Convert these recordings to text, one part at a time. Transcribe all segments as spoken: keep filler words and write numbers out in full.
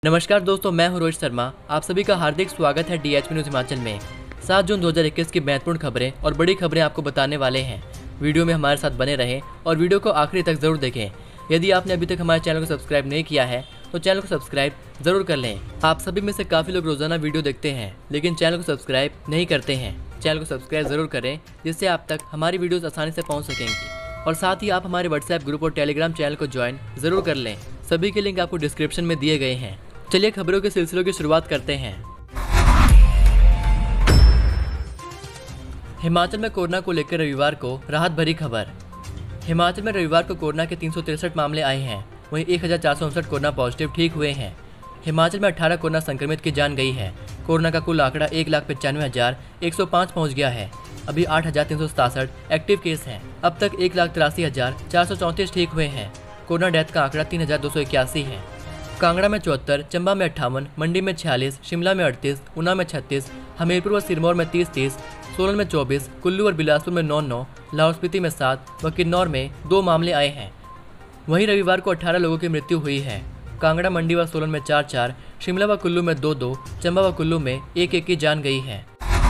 नमस्कार दोस्तों, मैं हूं रोहित शर्मा। आप सभी का हार्दिक स्वागत है डीएचपी न्यूज हिमाचल में। सात जून दो हज़ार इक्कीस की महत्वपूर्ण खबरें और बड़ी खबरें आपको बताने वाले हैं। वीडियो में हमारे साथ बने रहें और वीडियो को आखिरी तक जरूर देखें। यदि आपने अभी तक हमारे चैनल को सब्सक्राइब नहीं किया है तो चैनल को सब्सक्राइब जरूर कर लें। आप सभी में से काफ़ी लोग रोजाना वीडियो देखते हैं लेकिन चैनल को सब्सक्राइब नहीं करते हैं। चैनल को सब्सक्राइब जरूर करें जिससे आप तक हमारी वीडियोस आसानी से पहुंच सकेंगी। और साथ ही आप हमारे व्हाट्सएप ग्रुप और टेलीग्राम चैनल को ज्वाइन जरूर कर लें। सभी के लिंक आपको डिस्क्रिप्शन में दिए गए हैं। चलिए खबरों के सिलसिलों की शुरुआत करते हैं। हिमाचल में कोरोना को लेकर रविवार को राहत भरी खबर। हिमाचल में रविवार को कोरोना के तीन सौ तिरसठ मामले आए हैं, वहीं एक हजार चार सौ उनसठ कोरोना पॉजिटिव ठीक हुए हैं। हिमाचल में अठारह कोरोना संक्रमित की जान गई है। कोरोना का कुल आंकड़ा एक लाख पचानवे हजार एक सौ पाँच पहुँच गया है। अभी आठ हजार तीन सौ सतासठ एक्टिव केस हैं। अब तक एक लाख तिरासी हजार चार सौ चौंतीस ठीक हुए हैं। कोरोना डेथ का आंकड़ा तीन हजार दो सौ इक्यासी है। कांगड़ा में चौहत्तर, चंबा में अट्ठावन, मंडी में छियालीस, शिमला में अड़तीस, ऊना में छत्तीस, हमीरपुर व सिरमौर में तीस तीस, सोलन में चौबीस, कुल्लू और बिलासपुर में नौ नौ, लाहौल स्पीति में सात व किन्नौर में दो मामले आए हैं। वहीं रविवार को अठारह लोगों की मृत्यु हुई है। कांगड़ा, मंडी व सोलन में चार चार, शिमला व कुल्लू में दो दो, चंबा व कुल्लू में एक एक की जान गई है।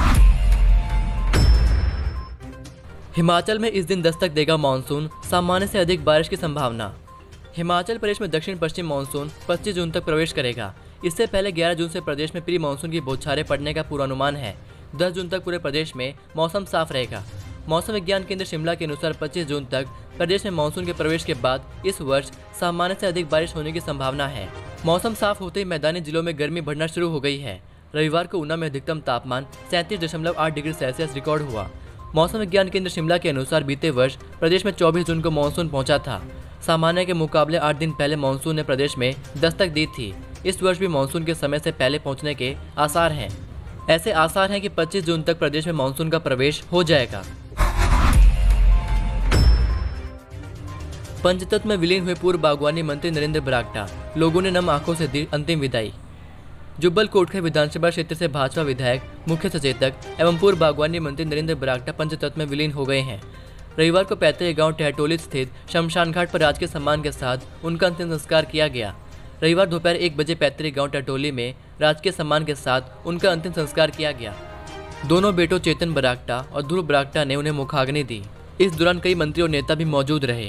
हिमाचल में इस दिन दस्तक देगा मानसून, सामान्य से अधिक बारिश की संभावना। हिमाचल प्रदेश में दक्षिण पश्चिम मानसून पच्चीस जून तक प्रवेश करेगा। इससे पहले ग्यारह जून से प्रदेश में प्री मानसून की बौछारें पड़ने का पूर्वानुमान है। दस जून तक पूरे प्रदेश में मौसम साफ रहेगा। मौसम विज्ञान केंद्र शिमला के अनुसार पच्चीस जून तक प्रदेश में मानसून के प्रवेश के बाद इस वर्ष सामान्य से अधिक बारिश होने की संभावना है। मौसम साफ होते ही मैदानी जिलों में गर्मी बढ़ना शुरू हो गई है। रविवार को ऊना में अधिकतम तापमान सैंतीस दशमलव आठ डिग्री सेल्सियस रिकॉर्ड हुआ। मौसम विज्ञान केंद्र शिमला के अनुसार बीते वर्ष प्रदेश में चौबीस जून को मानसून पहुंचा था। सामान्य के मुकाबले आठ दिन पहले मानसून ने प्रदेश में दस्तक दी थी। इस वर्ष भी मानसून के समय से पहले पहुंचने के आसार हैं। ऐसे आसार हैं कि पच्चीस जून तक प्रदेश में मानसून का प्रवेश हो जाएगा। पंचतत्व में विलीन हुए पूर्व बागवानी मंत्री नरेंद्र बरागटा, लोगों ने नम आंखों से दी अंतिम विदाई। जुब्बल कोटखाई विधानसभा क्षेत्र से भाजपा विधायक, मुख्य सचेतक एवं पूर्व बागवानी मंत्री नरेंद्र बरागटा पंचतत्व में विलीन हो गए हैं। रविवार को पैतृक गांव टहटोली स्थित शमशान घाट पर राजकीय सम्मान के साथ उनका अंतिम संस्कार किया गया। रविवार दोपहर एक बजे पैतृक गांव टहटोली में राजकीय सम्मान के साथ उनका अंतिम संस्कार किया गया। दोनों बेटों चेतन बरागटा और ध्रुव बरागटा ने उन्हें मुखाग्नि दी। इस दौरान कई मंत्री और नेता भी मौजूद रहे।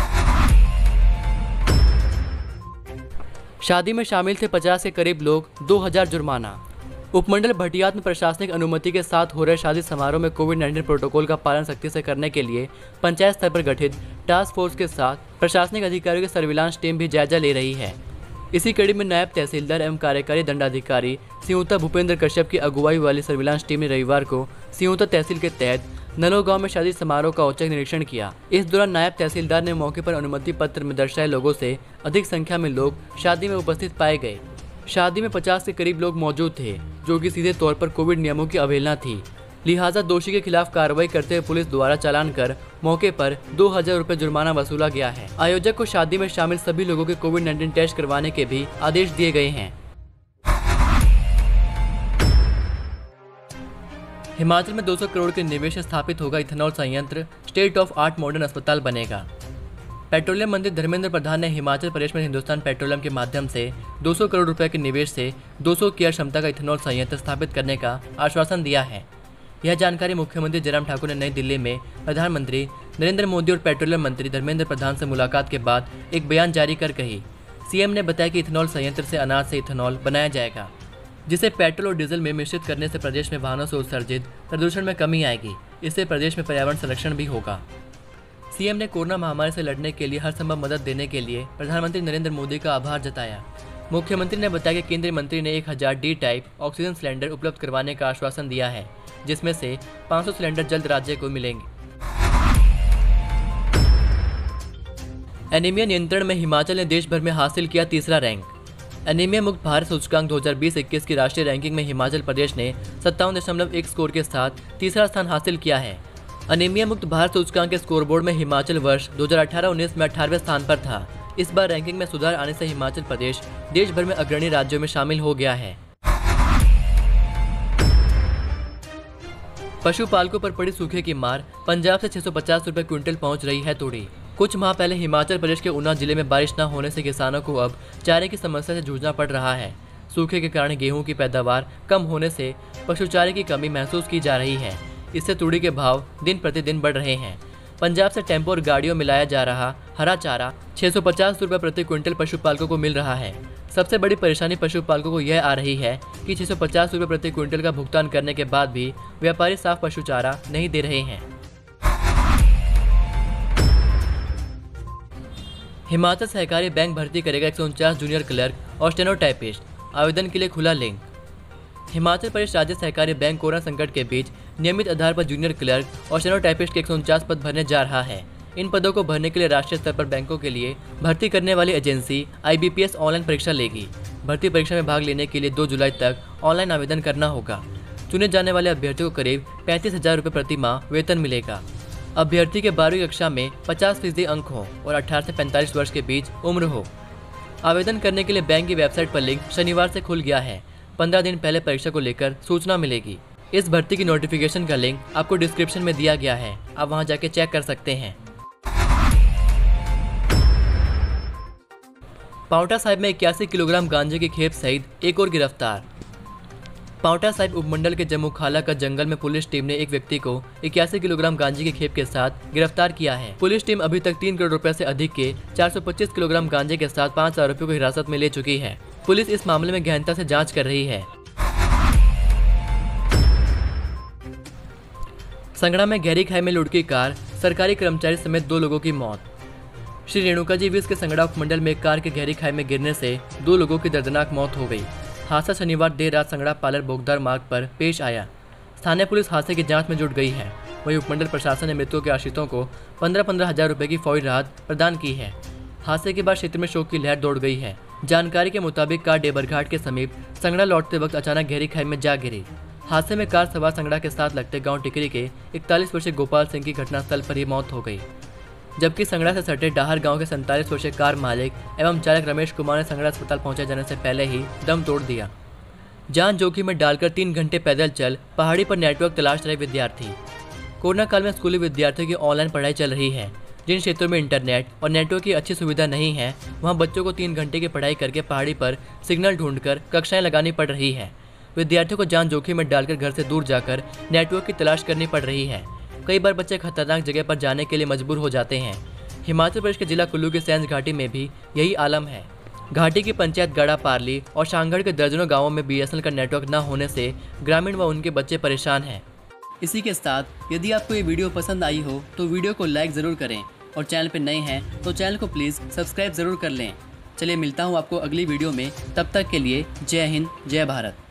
शादी में शामिल थे पचास के करीब लोग, दो हजार जुर्माना। उपमंडल भटियात में प्रशासनिक अनुमति के साथ हो रहे शादी समारोह में कोविड उन्नीस प्रोटोकॉल का पालन सख्ती से करने के लिए पंचायत स्तर पर गठित टास्क फोर्स के साथ प्रशासनिक अधिकारियों की सर्विलांस टीम भी जायजा ले रही है। इसी कड़ी में नायब तहसीलदार एवं कार्यकारी दंडाधिकारी सियूता भूपेंद्र कश्यप की अगुवाई वाली सर्विलांस टीम ने रविवार को सियूता तहसील के तहत नलो गांव में शादी समारोह का औचक निरीक्षण किया। इस दौरान नायब तहसीलदार ने मौके पर अनुमति पत्र में दर्शाए लोगों से अधिक संख्या में लोग शादी में उपस्थित पाए गए। शादी में पचास के करीब लोग मौजूद थे, जो कि सीधे तौर पर कोविड नियमों की अवहेलना थी। लिहाजा दोषी के खिलाफ कार्रवाई करते हुए पुलिस द्वारा चालान कर मौके पर दो हजार रुपए जुर्माना वसूला गया है। आयोजक को शादी में शामिल सभी लोगों के कोविड उन्नीस टेस्ट करवाने के भी आदेश दिए गए हैं। हिमाचल में दो सौ करोड़ के निवेश से स्थापित होगा इथेनॉल संयंत्र, स्टेट ऑफ आर्ट मॉडर्न अस्पताल बनेगा। पेट्रोलियम मंत्री धर्मेंद्र प्रधान ने हिमाचल प्रदेश में हिंदुस्तान पेट्रोलियम के माध्यम से दो सौ करोड़ रुपए के निवेश से दो सौ किया क्षमता का इथेनॉल संयंत्र स्थापित करने का आश्वासन दिया है। यह जानकारी मुख्यमंत्री जयराम ठाकुर ने नई दिल्ली में प्रधानमंत्री नरेंद्र मोदी और पेट्रोलियम मंत्री धर्मेंद्र प्रधान से मुलाकात के बाद एक बयान जारी कर कही। सीएम ने बताया कि इथेनॉल संयंत्र से अनाज से इथेनॉल बनाया जाएगा, जिसे पेट्रोल और डीजल में मिश्रित करने से प्रदेश में वाहनों से उत्सर्जित प्रदूषण में कमी आएगी। इससे प्रदेश में पर्यावरण संरक्षण भी होगा। सीएम ने कोरोना महामारी से लड़ने के लिए हर संभव मदद देने के लिए प्रधानमंत्री नरेंद्र मोदी का आभार जताया। मुख्यमंत्री ने बताया कि केंद्रीय मंत्री ने एक हजार डी टाइप ऑक्सीजन सिलेंडर उपलब्ध करवाने का आश्वासन दिया है, जिसमें से पाँच सौ सिलेंडर जल्द राज्य को मिलेंगे। एनीमिया नियंत्रण में हिमाचल ने देश भर में हासिल किया तीसरा रैंक। एनीमिया मुक्त भारत सूचकांक दो हज़ार बीस इक्कीस की राष्ट्रीय रैंकिंग में हिमाचल प्रदेश ने सत्तावन दशमलव एक स्कोर के साथ तीसरा स्थान हासिल किया है। एनीमिया मुक्त भारत सूचकांक के स्कोरबोर्ड में हिमाचल वर्ष दो हज़ार अठारह उन्नीस में अठारहवें स्थान पर था। इस बार रैंकिंग में सुधार आने से हिमाचल प्रदेश देश भर में अग्रणी राज्यों में शामिल हो गया है। पशुपालकों पर पड़ी सूखे की मार, पंजाब से छह सौ पचास रुपए क्विंटल पहुंच रही है तूड़ी। कुछ माह पहले हिमाचल प्रदेश के ऊना जिले में बारिश न होने से किसानों को अब चारे की समस्या से जूझना पड़ रहा है। सूखे के कारण गेहूं की पैदावार कम होने से पशुचारे की कमी महसूस की जा रही है। इससे तूड़ी के भाव दिन प्रतिदिन बढ़ रहे हैं। पंजाब से टेम्पो और गाड़ियों में लाया जा रहा हरा चारा छह सौ पचास रुपये प्रति क्विंटल पशुपालकों को मिल रहा है। सबसे बड़ी परेशानी पशुपालकों को यह आ रही है कि छह सौ पचास रुपये प्रति क्विंटल का भुगतान करने के बाद भी व्यापारी साफ पशु चारा नहीं दे रहे हैं। हिमाचल सहकारी बैंक भर्ती करेगा एक सौ उनचास जूनियर क्लर्क और स्टेनोटाइपिस्ट, आवेदन के लिए खुला लिंक। हिमाचल प्रदेश राज्य सहकारी बैंक कोरोना संकट के बीच नियमित आधार पर जूनियर क्लर्क और स्टेनोटाइपिस्ट के एक सौ उनचास पद भरने जा रहा है। इन पदों को भरने के लिए राष्ट्रीय स्तर पर बैंकों के लिए भर्ती करने वाली agency I B P S online परीक्षा लेगी। भर्ती परीक्षा में भाग लेने के लिए दो जुलाई तक ऑनलाइन आवेदन करना होगा। चुने जाने वाले अभ्यर्थियों को करीब पैंतीस हजार रुपये प्रति माह वेतन मिलेगा। अभ्यर्थी के बारहवीं कक्षा में पचास फीसदी अंक हो और अठारह से पैंतालीस वर्ष के बीच उम्र हो। आवेदन करने के लिए बैंक की वेबसाइट पर लिंक शनिवार से खुल गया है। पंद्रह दिन पहले परीक्षा को लेकर सूचना मिलेगी। इस भर्ती की नोटिफिकेशन का लिंक आपको डिस्क्रिप्शन में दिया गया है, आप वहां जाके चेक कर सकते हैं। पांवटा साहिब में इक्यासी किलोग्राम गांजे की खेप सहित एक और गिरफ्तार। पांवटा साहिब उपमंडल के जमुखाला का जंगल में पुलिस टीम ने एक व्यक्ति को इक्यासी किलोग्राम गांजे की खेप के साथ गिरफ्तार किया है। पुलिस टीम अभी तक तीन करोड़ रुपए से अधिक के चार सौ पच्चीस किलोग्राम गांजे के साथ पाँच आरोपियों को हिरासत में ले चुकी है। पुलिस इस मामले में गहनता से जांच कर रही है। संगड़ा में गहरी खाई में लुढ़की कार, सरकारी कर्मचारी समेत दो लोगों की मौत। श्री रेणुका जी विस के संगड़ा उपमंडल में कार के गहरी खाई में गिरने से दो लोगों की दर्दनाक मौत हो गई। हादसा शनिवार देर रात संगड़ा पालर बोगदार मार्ग पर पेश आया। स्थानीय पुलिस हादसे की जांच में जुट गई है। वहीं उपमंडल प्रशासन ने मृतकों के आश्रितों को पंद्रह पंद्रह हजार रुपए की फौरी राहत प्रदान की है। हादसे के बाद क्षेत्र में शोक की लहर दौड़ गई है। जानकारी के मुताबिक कार डेबरघाट के समीप संगड़ा लौटते वक्त अचानक गहरी खाई में जा गिरी। हादसे में कार सवार संगड़ा के साथ लगते गांव टिकरी के इकतालीस वर्षीय गोपाल सिंह की घटनास्थल पर ही मौत हो गई, जबकि संगड़ा से सटे डाहर गांव के सैंतालीस वर्षीय कार मालिक एवं चालक रमेश कुमार ने संगड़ा अस्पताल पहुंचे जाने से पहले ही दम तोड़ दिया। जान जोखिम में डालकर तीन घंटे पैदल चल पहाड़ी पर नेटवर्क तलाश रहे विद्यार्थी। कोरोना काल में स्कूली विद्यार्थियों की ऑनलाइन पढ़ाई चल रही है। जिन क्षेत्रों में इंटरनेट और नेटवर्क की अच्छी सुविधा नहीं है, वहां बच्चों को तीन घंटे की पढ़ाई करके पहाड़ी पर सिग्नल ढूंढकर कक्षाएं लगानी पड़ रही है। विद्यार्थियों को जान जोखिम में डालकर घर से दूर जाकर नेटवर्क की तलाश करनी पड़ रही है। कई बार बच्चे खतरनाक जगह पर जाने के लिए मजबूर हो जाते हैं। हिमाचल प्रदेश के जिला कुल्लू की सैंज घाटी में भी यही आलम है। घाटी की पंचायत गड़ा पारली और शांगड़ के दर्जनों गांवों में बी एस एन एल का नेटवर्क न होने से ग्रामीण व उनके बच्चे परेशान हैं। इसी के साथ यदि आपको ये वीडियो पसंद आई हो तो वीडियो को लाइक ज़रूर करें और चैनल पर नए हैं तो चैनल को प्लीज़ सब्सक्राइब ज़रूर कर लें। चलिए मिलता हूँ आपको अगली वीडियो में, तब तक के लिए जय हिंद, जय भारत।